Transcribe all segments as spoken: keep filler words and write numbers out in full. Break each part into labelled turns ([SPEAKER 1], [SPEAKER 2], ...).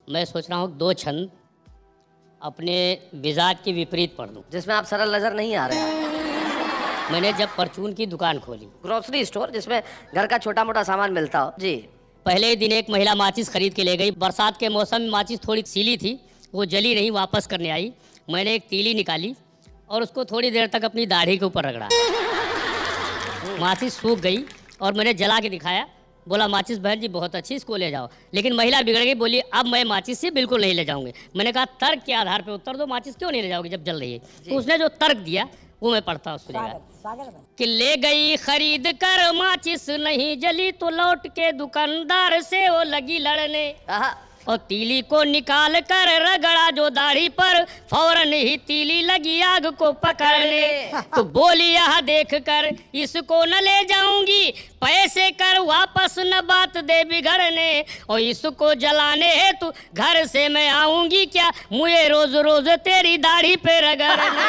[SPEAKER 1] मैं सोच रहा हूँ दो छंद अपने मिजाज के विपरीत पढ़ दूँ,
[SPEAKER 2] जिसमें आप सरल नजर नहीं आ रहे हैं।
[SPEAKER 1] मैंने जब परचून की दुकान खोली,
[SPEAKER 2] ग्रोसरी स्टोर जिसमें घर का छोटा मोटा सामान मिलता हो जी,
[SPEAKER 1] पहले ही दिन एक महिला माचिस खरीद के ले गई। बरसात के मौसम में माचिस थोड़ी सीली थी, वो जली नहीं, वापस करने आई। मैंने एक तीली निकाली और उसको थोड़ी देर तक अपनी दाढ़ी के ऊपर रगड़ा। माचिस सूख गई और मैंने जला के दिखाया। बोला माचिस बहन जी बहुत अच्छी, इसको ले जाओ। लेकिन महिला बिगड़ गई, बोली अब मैं माचिस से बिल्कुल नहीं ले जाऊंगी। मैंने कहा तर्क के आधार पे उत्तर दो, माचिस क्यों नहीं ले जाओगी जब जल रही है। तो उसने जो तर्क दिया वो मैं पढ़ता हूँ, सुनेगा। कि ले गई खरीद कर माचिस नहीं जली तो लौट के दुकानदार से वो लगी लड़ने, और तीली को निकाल कर रगड़ा जो दाढ़ी पर, फौरन ही तीली लगी आग को पकड़ने। तो बोली यह देख कर इसको न ले जाऊंगी, पैसे कर वापस न बात दे बिगड़ने, और इसको जलाने है तू घर से मैं आऊंगी क्या, मुझे रोज रोज तेरी दाढ़ी पे रगड़ने।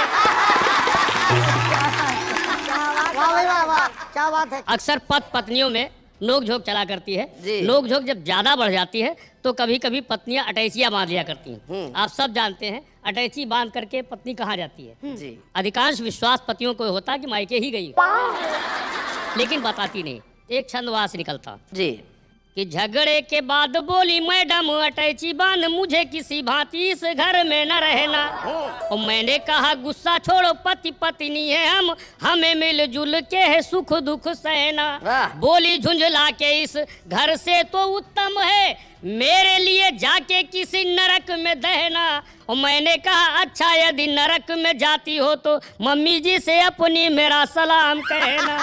[SPEAKER 3] क्या बात है।
[SPEAKER 1] अक्सर पत पत्नियों में नोक झोंक चला करती है। नोक झोंक जब ज्यादा बढ़ जाती है तो कभी कभी पत्नियां अटैचियां बांध लिया करती हैं। आप सब जानते हैं अटैची बांध करके पत्नी कहाँ जाती है। जी। अधिकांश विश्वास पतियों को होता कि मायके ही गई, लेकिन बताती नहीं। एक छंद वहां से निकलता जी कि झगड़े के बाद बोली मैडम अटैची बांध, मुझे किसी भांति इस घर में न रहना। और मैंने कहा गुस्सा छोड़ो, पति पत्नी है हम, हमें मिलजुल के है सुख दुख सहना। बोली झुंझला के इस घर से तो उत्तम है मेरे लिए जाके किसी नरक में दहना। और मैंने कहा अच्छा यदि नरक में जाती हो तो मम्मी जी से अपनी मेरा सलाम कहना।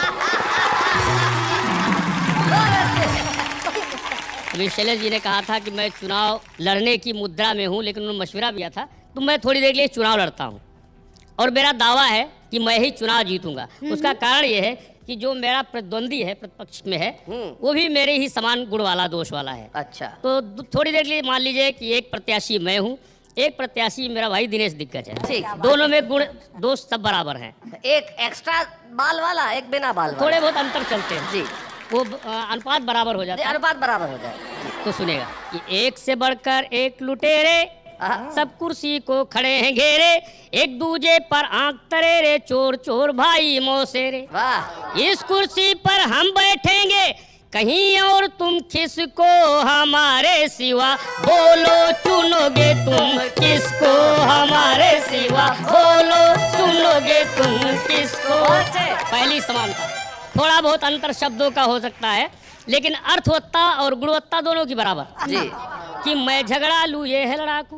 [SPEAKER 1] अभी शैलेश जी ने कहा था कि मैं चुनाव लड़ने की मुद्रा में हूँ, लेकिन उन्होंने मशवरा दिया था तो मैं थोड़ी देर के लिए चुनाव लड़ता हूँ और मेरा दावा है कि मैं ही चुनाव जीतूंगा। उसका कारण ये है कि जो मेरा प्रतिद्वंदी है, प्रतिपक्ष में है, वो भी मेरे ही समान गुण वाला, दोष वाला है। अच्छा। तो थोड़ी देर के लिए मान लीजिए कि एक प्रत्याशी मैं हूँ, एक प्रत्याशी मेरा भाई दिनेश दिग्गज है। ठीक। दोनों में गुण दोष सब बराबर हैं।
[SPEAKER 2] एक एक्स्ट्रा बाल वाला, एक बिना बाल वाला।
[SPEAKER 1] थोड़े बहुत अंतर चलते हैं जी, वो अनुपात बराबर हो जाता है।
[SPEAKER 2] अनुपात बराबर हो जाए
[SPEAKER 1] तो सुनेगा कि एक से बढ़कर एक लुटेरे, सब कुर्सी को खड़े हैं घेरे, एक दूजे पर आंख तरेरे, चोर चोर भाई मौसेरे। इस कुर्सी पर हम बैठेंगे कहीं और तुम किसको हमारे सिवा, बोलो चुनोगे तुम किसको हमारे सिवा, बोलो चुनोगे तुम किसको। पहली समानता, थोड़ा बहुत अंतर शब्दों का हो सकता है लेकिन अर्थवत्ता और गुणवत्ता दोनों की बराबर जी। कि मैं झगड़ा लूं ये है लड़ाकू,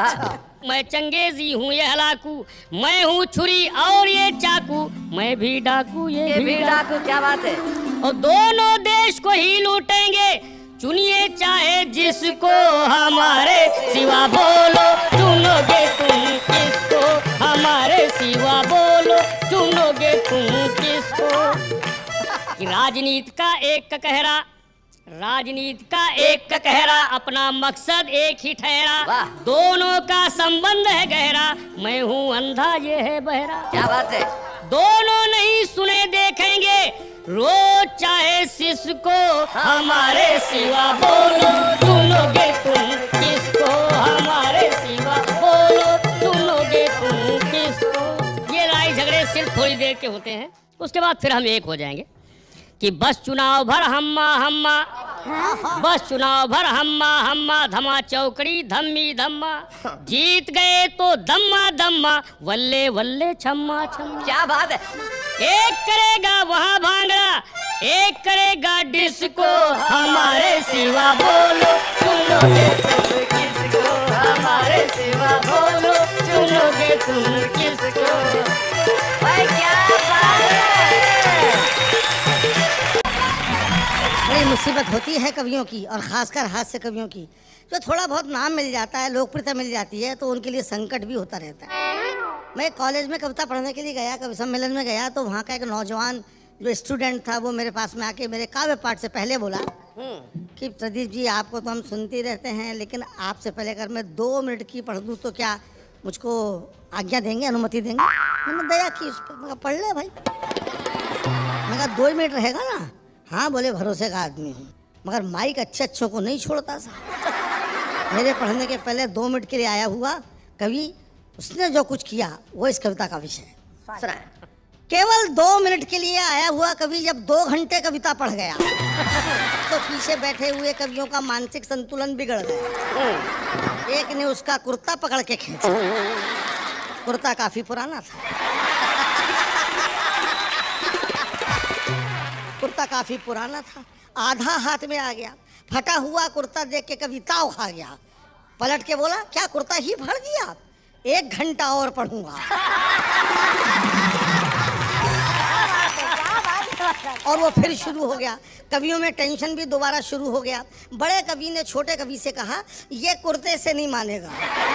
[SPEAKER 1] मैं चंगेजी हूँ ये हलाकू, मैं हूँ छुरी और ये चाकू, मैं भी डाकू ये, ये भी डाकू। क्या बात है। और दोनों देश को ही लूटेंगे, चुनिए चाहे जिसको हमारे सिवा, बोलो चुनोगे तुम किसको हमारे सिवा, बोलो चुनोगे तुम किसको। राजनीति का एक कहरा, राजनीति का एक कहरा, अपना मकसद एक ही ठहरा, दोनों का संबंध है गहरा, मैं हूँ अंधा ये है बहरा। क्या बात है। दोनों नहीं सुने देखेंगे रोज चाहे जिसको हमारे सिवा, बोलो चुनोगे तुम किसको हमारे सिवा, बोलो चुनोगे तुम किसको। ये लड़ाई झगड़े सिर्फ थोड़ी देर के होते हैं, उसके बाद फिर हम एक हो जाएंगे। कि बस चुनाव भर हम्मा हम्मा, बस चुनाव भर हम्मा हम्मा, धमा चौकड़ी धम्मी धम्मा, जीत गए तो दम्मा दम्मा, वल्ले वल्ले छम्मा छम्मा। क्या बात है। एक करेगा वहाँ भांगड़ा, एक करेगा डिस्को, हमारे सिवा बोलो चुनोगे तुम किसको हमारे सिवा, बोलो चुनोगे तुम किसको। भाई क्या बात है।
[SPEAKER 3] बड़ी मुसीबत होती है कवियों की, और ख़ासकर हास्य कवियों की। जो थोड़ा बहुत नाम मिल जाता है, लोकप्रियता मिल जाती है, तो उनके लिए संकट भी होता रहता है। मैं कॉलेज में कविता पढ़ने के लिए गया, कवि सम्मेलन में गया, तो वहाँ का एक नौजवान जो स्टूडेंट था वो मेरे पास में आके मेरे काव्य पाठ से पहले बोला कि प्रदीप जी आपको तो हम सुनते रहते हैं, लेकिन आपसे पहले अगर मैं दो मिनट की पढ़ दूँ तो क्या मुझको आज्ञा देंगे, अनुमति देंगे। मैंने दया की उस पर, पढ़ ले भाई। मैं कहा दो मिनट रहेगा ना। हाँ बोले, भरोसे का आदमी हूँ, मगर माइक अच्छे अच्छों को नहीं छोड़ता सा। मेरे पढ़ने के पहले दो मिनट के लिए आया हुआ कवि, उसने जो कुछ किया वो इस कविता का विषय है।
[SPEAKER 2] सुनाए।
[SPEAKER 3] केवल दो मिनट के लिए आया हुआ कवि जब दो घंटे कविता पढ़ गया तो पीछे बैठे हुए कवियों का मानसिक संतुलन बिगड़ गया। एक ने उसका कुर्ता पकड़ के खींचा। कुर्ता काफी पुराना था। कुर्ता काफी पुराना था, आधा हाथ में आ गया। फटा हुआ कुर्ता देख के कवि ताव खा गया। पलट के बोला, क्या कुर्ता ही फाड़ दिया? एक घंटा और पढ़ूंगा। और वो फिर शुरू हो गया। कवियों में टेंशन भी दोबारा शुरू हो गया। बड़े कवि ने छोटे कवि से कहा, ये कुर्ते से नहीं मानेगा।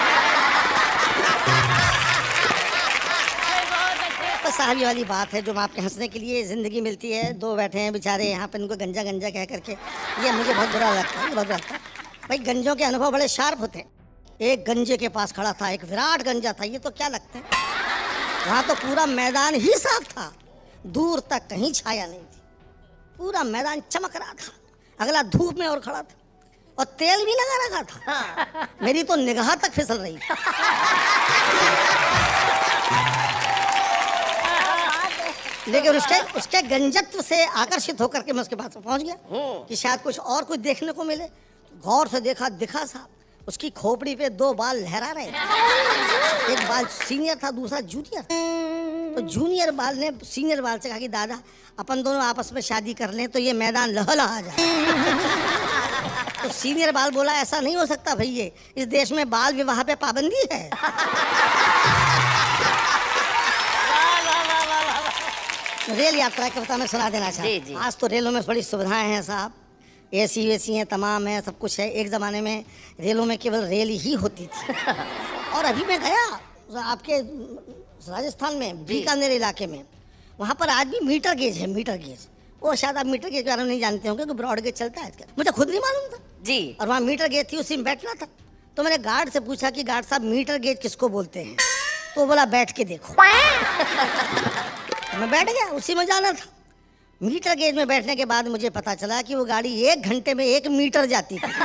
[SPEAKER 3] तो साहब ये वाली बात है जो आपके हंसने के लिए जिंदगी मिलती है। दो बैठे हैं बेचारे यहाँ पे, इनको गंजा गंजा कह करके, ये मुझे बहुत बुरा लगता है, बहुत बुरा लगता है। भाई गंजों के अनुभव बड़े शार्प होते हैं। एक गंजे के पास खड़ा था, एक विराट गंजा था। ये तो क्या लगते हैं, वहाँ तो पूरा मैदान ही साफ था, दूर तक कहीं छाया नहीं थी, पूरा मैदान चमक रहा था। अगला धूप में और खड़ा था और तेल भी लगा रखा था। मेरी तो निगाह तक फिसल रही थी। लेकिन उसके उसके गंजत्व से आकर्षित होकर के मैं उसके पास पहुंच गया कि शायद कुछ और कुछ देखने को मिले। गौर से देखा, दिखा साहब उसकी खोपड़ी पे दो बाल लहरा रहे थे। एक बाल सीनियर था, दूसरा जूनियर। तो जूनियर बाल ने सीनियर बाल से कहा कि दादा अपन दोनों आपस में शादी कर लें तो ये मैदान लहलहा जाए। तो सीनियर बाल बोला, ऐसा नहीं हो सकता भैया, इस देश में बाल विवाह पे पाबंदी है। रेल यात्रा की कविता में सुना देना चाहिए। आज तो रेलों में बड़ी सुविधाएं हैं साहब, एसी वेसी हैं, तमाम है, सब कुछ है। एक ज़माने में रेलों में केवल रेल ही होती थी। और अभी मैं गया आपके राजस्थान में बीकानेर इलाके में, वहाँ पर आज भी मीटर गेज है। मीटर गेज, वो शायद आप मीटर गेज के बारे में नहीं जानते होंगे कि ब्रॉड गेज चलता है आजकल, मुझे खुद नहीं मालूम था जी। और वहाँ मीटर गेज थी, उसी में बैठना था। तो मैंने गार्ड से पूछा कि गार्ड साहब मीटर गेज किसको बोलते हैं? तो बोला बैठ के देखो। मैं बैठ गया, उसी में जाना था। मीटर गेज में बैठने के बाद मुझे पता चला कि वो गाड़ी एक घंटे में एक मीटर जाती थी।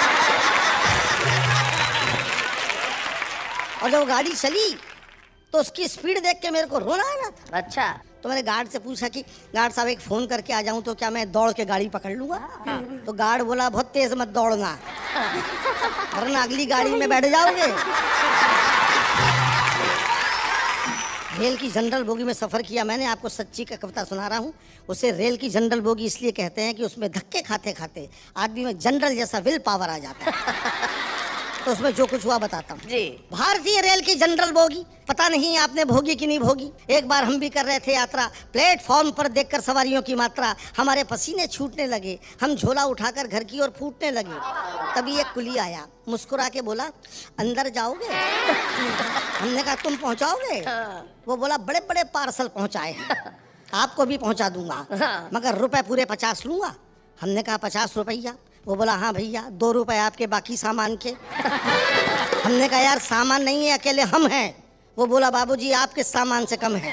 [SPEAKER 3] और जब वो गाड़ी चली तो उसकी स्पीड देख के मेरे को रोना आ रहा था।
[SPEAKER 2] अच्छा।
[SPEAKER 3] तो मैंने गार्ड से पूछा कि गार्ड साहब एक फोन करके आ जाऊं तो क्या मैं दौड़ के गाड़ी पकड़ लूंगा? तो गार्ड बोला, बहुत तेज मत दौड़ना वरना अगली गाड़ी में बैठ जाओगे। रेल की जनरल बोगी में सफ़र किया मैंने, आपको सच्ची का कविता सुना रहा हूँ। उसे रेल की जनरल बोगी इसलिए कहते हैं कि उसमें धक्के खाते खाते आदमी में जनरल जैसा विल पावर आ जाता है। तो उसमें जो कुछ हुआ बताता हूँ जी। भारतीय रेल की जनरल बोगी, पता नहीं आपने भोगी कि नहीं भोगी। एक बार हम भी कर रहे थे यात्रा, प्लेटफॉर्म पर देखकर सवारियों की मात्रा हमारे पसीने छूटने लगे। हम झोला उठाकर घर की ओर फूटने लगे। तभी एक कुली आया, मुस्कुरा के बोला, अंदर जाओगे? हमने कहा तुम पहुंचाओगे? वो बोला, बड़े बड़े पार्सल पहुंचाए हैं, आपको भी पहुंचा दूंगा, मगर रुपए पूरे पचास लूंगा। हमने कहा पचास रुपया? वो बोला, हाँ भैया, दो रुपए आपके बाकी सामान के। हमने कहा यार सामान नहीं है, अकेले हम हैं। वो बोला, बाबूजी आप किस सामान से कम है?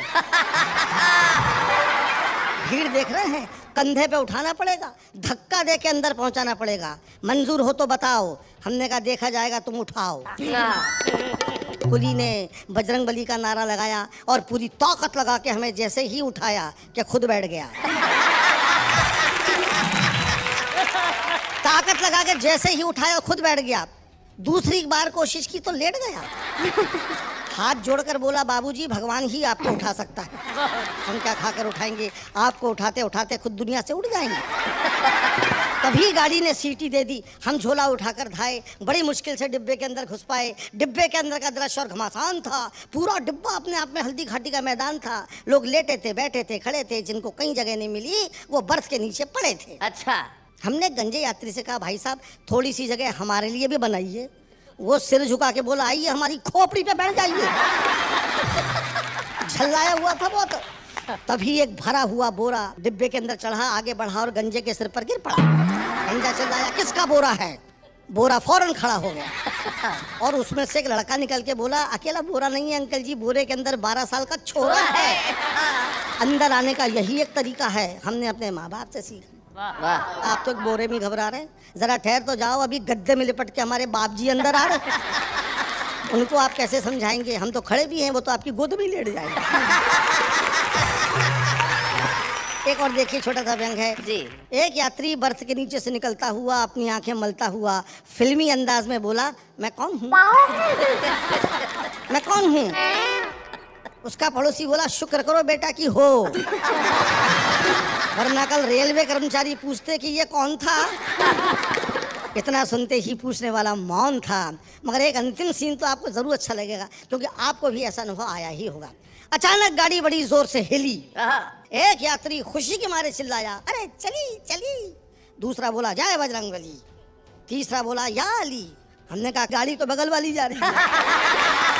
[SPEAKER 3] भीड़ देख रहे हैं, कंधे पे उठाना पड़ेगा, धक्का दे के अंदर पहुंचाना पड़ेगा, मंजूर हो तो बताओ। हमने कहा देखा जाएगा, तुम उठाओ। कुली ने बजरंग बली का नारा लगाया और पूरी ताकत लगा के हमें जैसे ही उठाया कि खुद बैठ गया। ताकत लगा के जैसे ही उठाया खुद बैठ गया। दूसरी बार कोशिश की तो लेट गया। हाथ जोड़कर बोला, बाबूजी भगवान ही आपको उठा सकता है, हम क्या खाकर उठाएंगे? आपको उठाते उठाते खुद दुनिया से उड़ जाएंगे। तभी गाड़ी ने सीटी दे दी। हम झोला उठाकर धाए, बड़ी मुश्किल से डिब्बे के अंदर घुस पाए। डिब्बे के अंदर का दृश्य और घमासान था। पूरा डिब्बा अपने आप में हल्दी घाटी का मैदान था। लोग लेटे थे, बैठे थे, खड़े थे। जिनको कहीं जगह नहीं मिली वो बर्थ के नीचे पड़े थे।
[SPEAKER 2] अच्छा।
[SPEAKER 3] हमने गंजे यात्री से कहा, भाई साहब थोड़ी सी जगह हमारे लिए भी बनाइए। वो सिर झुका के बोला, आइए हमारी खोपड़ी पे बैठ जाइए। झल्लाया हुआ था बहुत। तभी एक भरा हुआ बोरा डिब्बे के अंदर चढ़ा, आगे बढ़ा और गंजे के सिर पर गिर पड़ा। गंजा चिल्लाया, किसका बोरा है? बोरा फौरन खड़ा हो गया और उसमें से एक लड़का निकल के बोला, अकेला बोरा नहीं है अंकल जी, बोरे के अंदर बारह साल का छोरा है। अंदर आने का यही एक तरीका है, हमने अपने माँ बाप से सीखा।
[SPEAKER 2] वाह।
[SPEAKER 3] आप तो एक बोरे में घबरा रहे हैं, जरा ठहर तो जाओ, अभी गद्दे में लिपट के हमारे बाप जी अंदर आ रहे। उनको आप कैसे समझाएंगे? हम तो खड़े भी हैं, वो तो आपकी गोद में लेट जाएंगे। एक और देखिए, छोटा सा व्यंग है
[SPEAKER 2] जी।
[SPEAKER 3] एक यात्री बर्थ के नीचे से निकलता हुआ अपनी आंखें मलता हुआ फिल्मी अंदाज में बोला, मैं कौन हूँ? मैं कौन हूँ? उसका पड़ोसी बोला, शुक्र करो बेटा कि हो, वरना कल रेलवे कर्मचारी पूछते कि ये कौन था। इतना सुनते ही पूछने वाला मौन था। मगर एक अंतिम सीन तो आपको जरूर अच्छा लगेगा, क्योंकि आपको भी ऐसा अनुभव आया ही होगा। अचानक गाड़ी बड़ी जोर से हिली। एक यात्री खुशी के मारे चिल्लाया, अरे चली चली। दूसरा बोला, जय बजरंगबली। तीसरा बोला, या अली। हमने कहा, गाड़ी तो बगल वाली जा रही है।